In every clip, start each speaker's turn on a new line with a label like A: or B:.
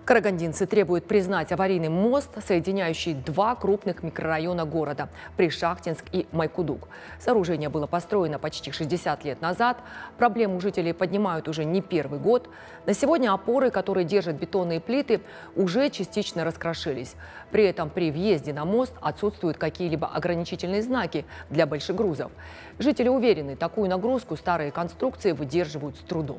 A: Карагандинцы требуют признать аварийный мост, соединяющий два крупных микрорайона города – Пришахтинск и Майкудук. Сооружение было построено почти 60 лет назад. Проблему жителей поднимают уже не первый год. На сегодня опоры, которые держат бетонные плиты, уже частично раскрошились. При этом при въезде на мост отсутствуют какие-либо ограничительные знаки для больших грузов. Жители уверены, такую нагрузку старые конструкции выдерживают с трудом.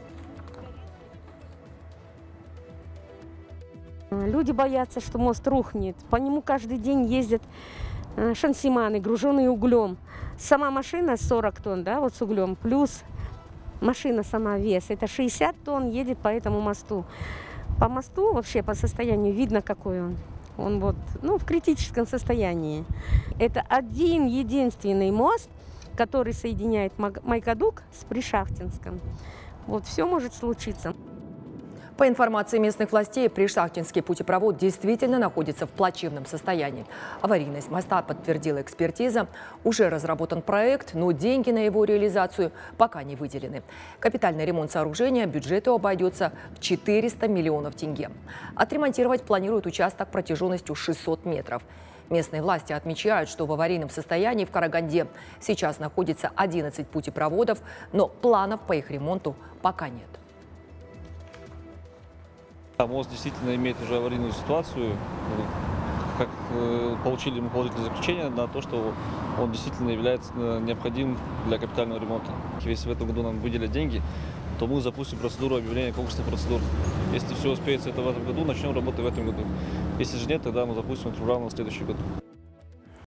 B: Люди боятся, что мост рухнет. По нему каждый день ездят шансиманы, груженные углем. Сама машина 40 тонн, да, вот с углем, плюс машина сама вес. Это 60 тонн едет по этому мосту. По мосту вообще по состоянию видно, какой он. Он вот, в критическом состоянии. Это один единственный мост, который соединяет Майкудук с Пришахтинском. Вот все может случиться.
A: По информации местных властей, Пришахтинский путепровод действительно находится в плачевном состоянии. Аварийность моста подтвердила экспертиза. Уже разработан проект, но деньги на его реализацию пока не выделены. Капитальный ремонт сооружения бюджету обойдется в 400 миллионов тенге. Отремонтировать планируют участок протяженностью 600 метров. Местные власти отмечают, что в аварийном состоянии в Караганде сейчас находится 11 путепроводов, но планов по их ремонту пока нет.
C: Мост действительно имеет уже аварийную ситуацию. Как получили мы положительное заключение на то, что он действительно является необходимым для капитального ремонта. Если в этом году нам выделят деньги, то мы запустим процедуру объявления конкурсных процедур. Если все успеется это в этом году, начнем работать в этом году. Если же нет, тогда мы запустим эту программу на следующий год.